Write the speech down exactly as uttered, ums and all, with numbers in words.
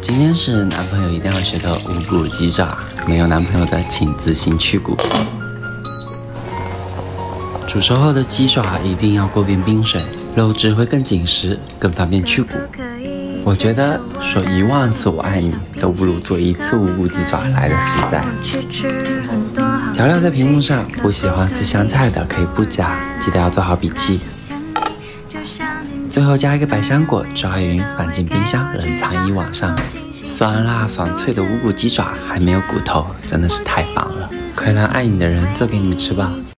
今天是男朋友一定要学的无骨鸡爪，没有男朋友的请自行去骨。煮熟后的鸡爪一定要过遍冰水，肉质会更紧实，更方便去骨。我觉得说一万次我爱你，都不如做一次无骨鸡爪来的实在。调料在屏幕上，不喜欢吃香菜的可以不加，记得要做好笔记。最后加一个百香果，抓匀放进冰箱冷藏一晚上。酸辣爽脆的无骨鸡爪，还没有骨头，真的是太棒了！快让爱你的人做给你吃吧。